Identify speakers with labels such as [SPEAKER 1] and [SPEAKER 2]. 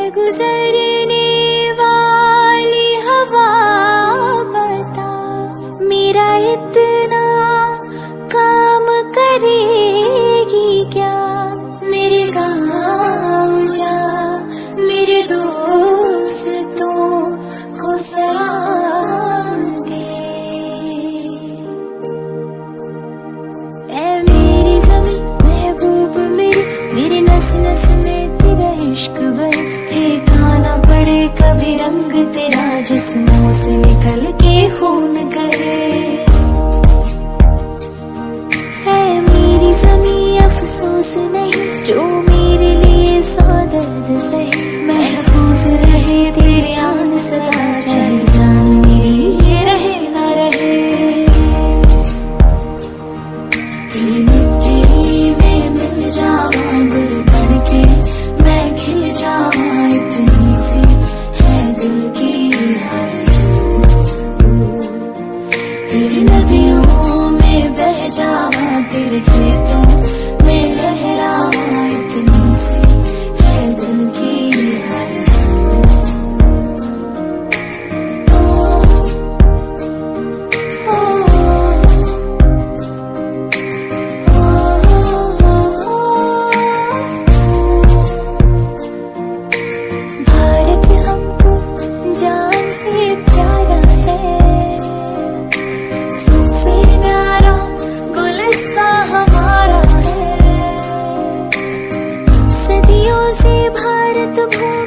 [SPEAKER 1] गुजरने वाली हवा बता, मेरा इतना काम करेगी क्या? मेरे गाँव जा, मेरे दोस्तों को सलाम दे। ऐ मेरी ज़मीं महबूब मेरी नस नस में तेरा इश्क बहे, फेंकाना पड़े कभी रंग तेरा जिस्मों से निकल के खून गए। है मेरी ज़मीं अफसोस नहीं जो मेरे लिए सौ दर्द सहे, महफूज रहे तेरे आन सदा, चाहे जान मेरी ये रहे ना रहे। तेरी मिट्टी में मिल जावा गुल बन के, मैं खिल जावा इतनी सी है दिल की आरज़ू। तेरी नदियों में बह जावा, तेरे खेतों में लहरावा इतनी सी है दिल की आरज़ू। भारत हमको जान से प्यारा है, सबसे प्यारा गुलिस्तां हमारा है। सदियों से भारत भूमि